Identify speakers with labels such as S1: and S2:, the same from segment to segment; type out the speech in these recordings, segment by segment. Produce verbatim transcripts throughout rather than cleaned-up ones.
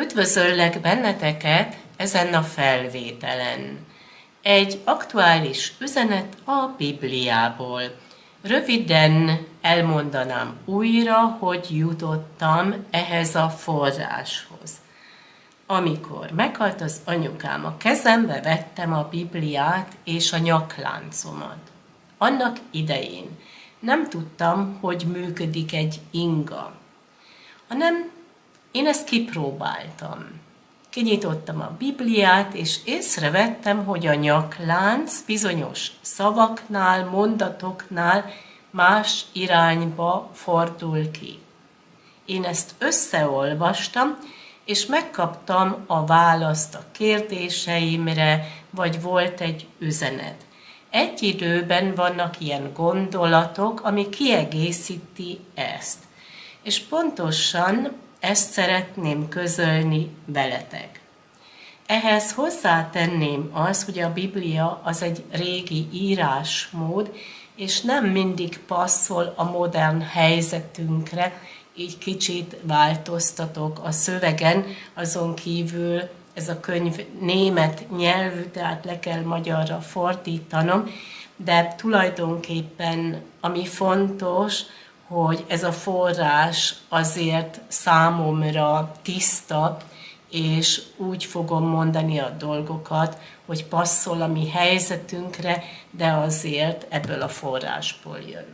S1: Üdvözöllek benneteket ezen a felvételen. Egy aktuális üzenet a Bibliából. Röviden elmondanám újra, hogy jutottam ehhez a forráshoz. Amikor meghalt az anyukám, a kezembe vettem a Bibliát és a nyakláncomat. Annak idején nem tudtam, hogy működik egy inga, hanem én ezt kipróbáltam. Kinyitottam a Bibliát, és észrevettem, hogy a nyaklánc bizonyos szavaknál, mondatoknál más irányba fordul ki. Én ezt összeolvastam, és megkaptam a választ a kérdéseimre, vagy volt egy üzenet. Egy időben vannak ilyen gondolatok, ami kiegészíti ezt. És pontosan ezt szeretném közölni veletek. Ehhez hozzátenném azt, hogy a Biblia az egy régi írásmód, és nem mindig passzol a modern helyzetünkre, így kicsit változtatok a szövegen, azon kívül ez a könyv német nyelvű, tehát le kell magyarra fordítanom, de tulajdonképpen ami fontos, hogy ez a forrás azért számomra tiszta, és úgy fogom mondani a dolgokat, hogy passzol a mi helyzetünkre, de azért ebből a forrásból jön.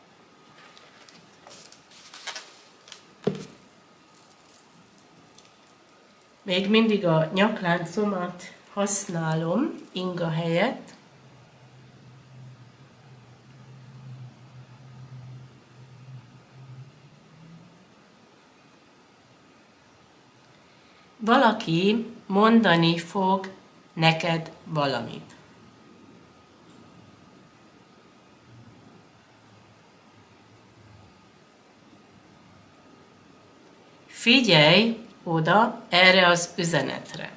S1: Még mindig a nyakláncomat használom inga helyett. Valaki mondani fog neked valamit. Figyelj oda erre az üzenetre.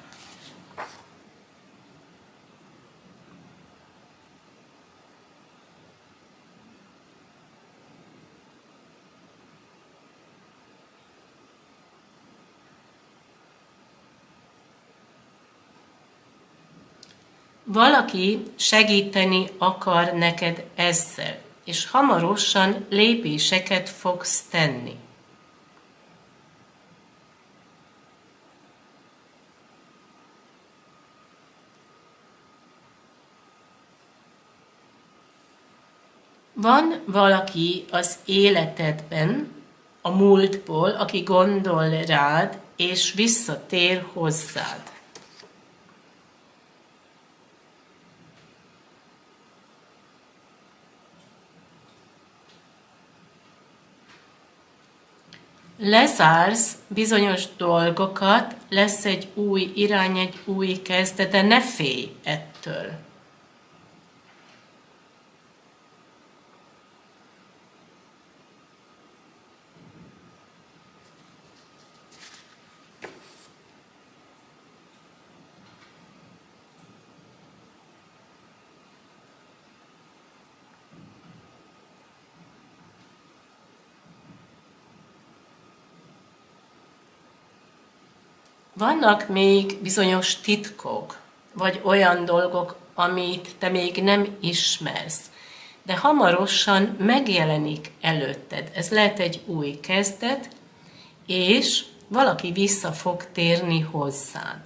S1: Valaki segíteni akar neked ezzel, és hamarosan lépéseket fogsz tenni. Van valaki az életedben, a múltból, aki gondol rád, és visszatér hozzád. Lezársz bizonyos dolgokat, lesz egy új irány, egy új kezdet, de ne félj ettől. Vannak még bizonyos titkok, vagy olyan dolgok, amit te még nem ismersz, de hamarosan megjelenik előtted. Ez lehet egy új kezdet, és valaki vissza fog térni hozzád.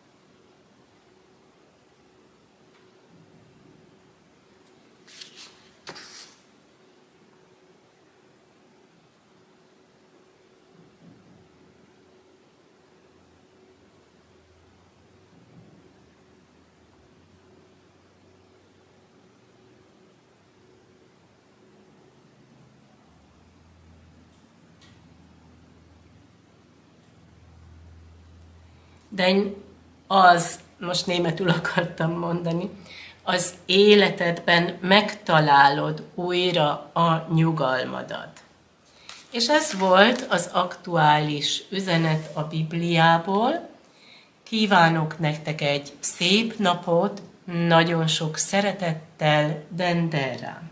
S1: De az, most németül akartam mondani, az életedben megtalálod újra a nyugalmadat. És ez volt az aktuális üzenet a Bibliából. Kívánok nektek egy szép napot, nagyon sok szeretettel, Dendera.